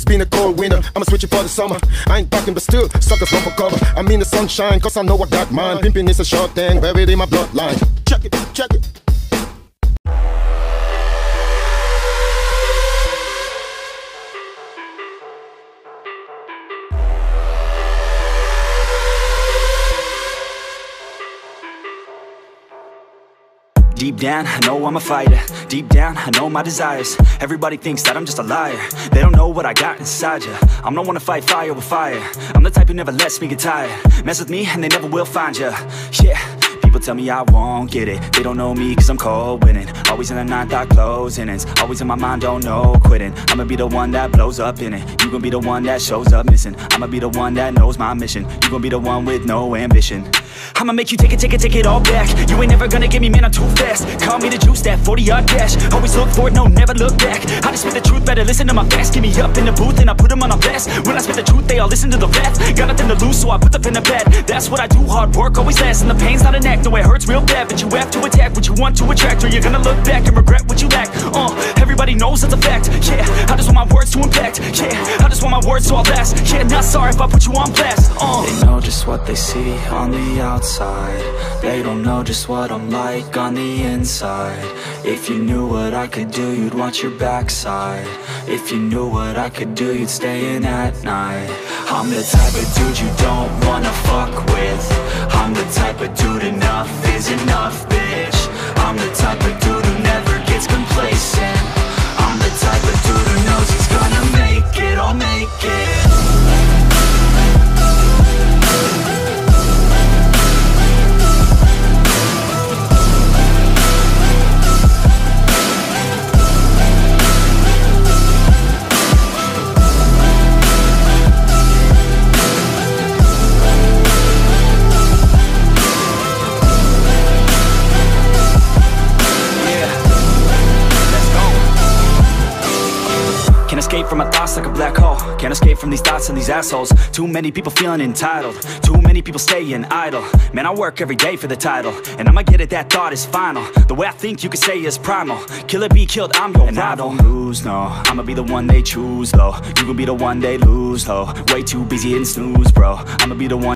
It's been a cold winter, I'ma switch it for the summer. I ain't talking but still, suckers run for cover. I'm in the sunshine, cause I know I got mine. Pimping is a short thing, buried in my bloodline. Check it, check it. Deep down, I know I'm a fighter. Deep down, I know my desires. Everybody thinks that I'm just a liar. They don't know what I got inside ya. I'm the one to fight fire with fire. I'm the type who never lets me get tired. Mess with me and they never will find ya. Yeah. People tell me I won't get it. They don't know me cause I'm cold winning. Always in the ninth, I close innings. Always in my mind, don't know quitting. I'ma be the one that blows up in it. You gon' be the one that shows up missing. I'ma be the one that knows my mission. You gon' be the one with no ambition. I'ma make you take it all back. You ain't never gonna get me, man, I'm too fast. Call me the juice, that 40-yard dash. Always look forward, no, never look back. I just spit the truth, better listen to my facts. Get me up in the booth and I put them on a blast. When I spit the truth, they all listen to the facts. Got nothing to lose, so I put the pen to bed. That's what I do, hard work always lasts. And the pain's not an act, no, it hurts real bad. But you have to attack what you want to attract, or you're gonna look back and regret what you lack. Everybody knows that's a fact. Yeah, I just want my words to impact. Yeah, I just want my words to all last. Yeah, not sorry if I put you on blast. They know just what they see on the outside. They don't know just what I'm like on the inside. If you knew what I could do, you'd watch your backside. If you knew what I could do, you'd stay in at night. I'm the type of dude you don't wanna fuck with. I'm the type of dude enough is enough, bitch. I'm the type of dude who never gets complacent. I'm the type of dude who knows he's gonna make it, I'll make it. Can't escape from my thoughts like a black hole. Can't escape from these thoughts and these assholes. Too many people feeling entitled. Too many people staying idle. Man, I work every day for the title, and I'ma get it, that thought is final. The way I think you could say is primal. Kill or be killed, I'm your rival. I don't lose, no. I'ma be the one they choose, though. You gon' be the one they lose, though. Way too busy hitting snooze, bro. I'ma be the one